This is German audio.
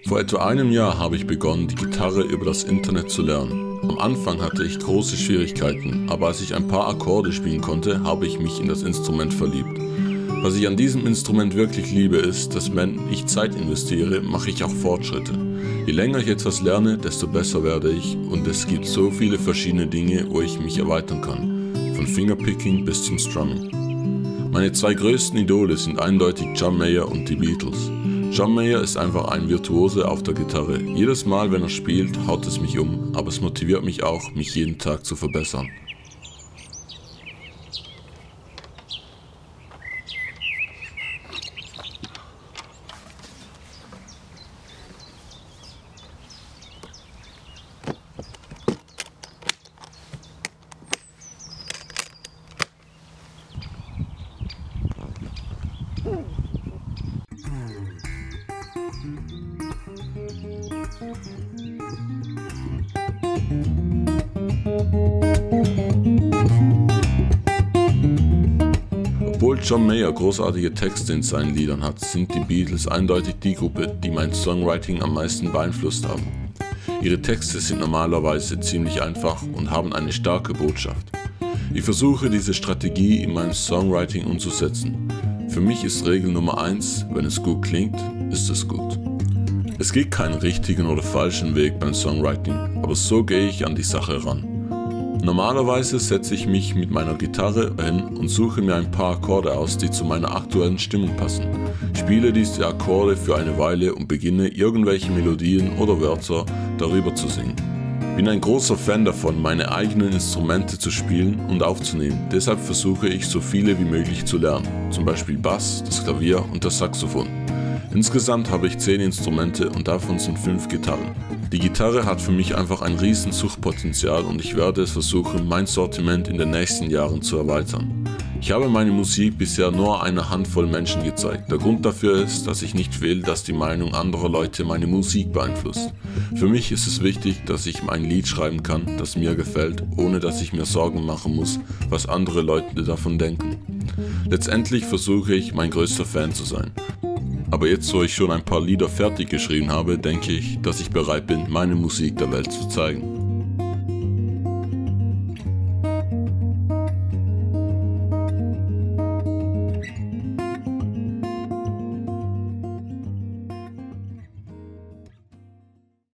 Vor etwa einem Jahr habe ich begonnen, die Gitarre über das Internet zu lernen. Am Anfang hatte ich große Schwierigkeiten, aber als ich ein paar Akkorde spielen konnte, habe ich mich in das Instrument verliebt. Was ich an diesem Instrument wirklich liebe, ist, dass wenn ich Zeit investiere, mache ich auch Fortschritte. Je länger ich etwas lerne, desto besser werde ich und es gibt so viele verschiedene Dinge, wo ich mich erweitern kann. Von Fingerpicking bis zum Strumming. Meine zwei größten Idole sind eindeutig John Mayer und die Beatles. John Mayer ist einfach ein Virtuose auf der Gitarre. Jedes Mal, wenn er spielt, haut es mich um, aber es motiviert mich auch, mich jeden Tag zu verbessern. Obwohl John Mayer großartige Texte in seinen Liedern hat, sind die Beatles eindeutig die Gruppe, die mein Songwriting am meisten beeinflusst haben. Ihre Texte sind normalerweise ziemlich einfach und haben eine starke Botschaft. Ich versuche diese Strategie in meinem Songwriting umzusetzen. Für mich ist Regel Nummer 1, wenn es gut klingt, ist es gut. Es gibt keinen richtigen oder falschen Weg beim Songwriting, aber so gehe ich an die Sache ran. Normalerweise setze ich mich mit meiner Gitarre hin und suche mir ein paar Akkorde aus, die zu meiner aktuellen Stimmung passen. Spiele diese Akkorde für eine Weile und beginne irgendwelche Melodien oder Wörter darüber zu singen. Bin ein großer Fan davon, meine eigenen Instrumente zu spielen und aufzunehmen, deshalb versuche ich so viele wie möglich zu lernen, zum Beispiel Bass, das Klavier und das Saxophon. Insgesamt habe ich 10 Instrumente und davon sind 5 Gitarren. Die Gitarre hat für mich einfach ein riesen Suchtpotenzial und ich werde es versuchen, mein Sortiment in den nächsten Jahren zu erweitern. Ich habe meine Musik bisher nur einer Handvoll Menschen gezeigt. Der Grund dafür ist, dass ich nicht will, dass die Meinung anderer Leute meine Musik beeinflusst. Für mich ist es wichtig, dass ich ein Lied schreiben kann, das mir gefällt, ohne dass ich mir Sorgen machen muss, was andere Leute davon denken. Letztendlich versuche ich, mein größter Fan zu sein. Aber jetzt, wo ich schon ein paar Lieder fertig geschrieben habe, denke ich, dass ich bereit bin, meine Musik der Welt zu zeigen.